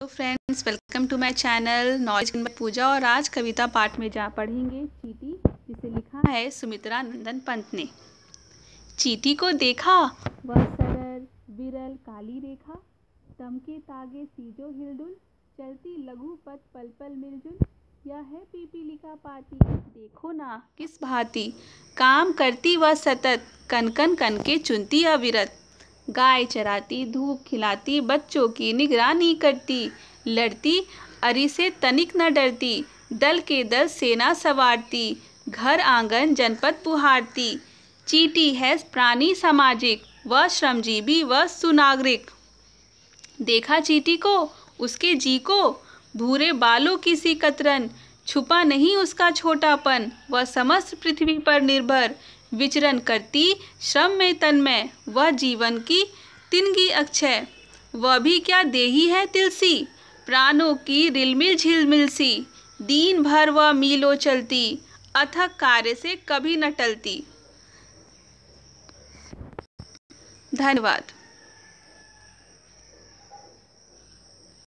Friends, welcome to my channel knowledge by Pooja. और आज कविता पाठ में जा पढ़ेंगे चींटी, जिसे लिखा है सुमित्रा नंदन पंत ने। चींटी को देखा वह सरल विरल काली रेखा, तमके तागे सीजो हिलडुल, चलती लघु पथ पल पल मिलजुल। यह है पीपीलिका पाती, देखो ना किस भांति, काम करती वह सतत, कन कन कन के चुनती अविरत। गाय चराती, धूप खिलाती, बच्चों की निगरानी करती, लड़ती अरि से तनिक न डरती, दल के दल सेना सवारती, घर आंगन जनपद पुहारती। चींटी है प्राणी सामाजिक, वह श्रमजीवी वह सुनागरिक। देखा चींटी को उसके जी को, भूरे बालों की सी कतरन, छुपा नहीं उसका छोटापन। वह समस्त पृथ्वी पर निर्भर विचरण करती, श्रम में तन्मय वह जीवन की तिनगी अक्षय। वह भी क्या देही है तिलसी, प्राणों की रिलमिल झिलमिल सी, दिन भर वह मीलों चलती, अथक कार्य से कभी न टलती। धन्यवाद।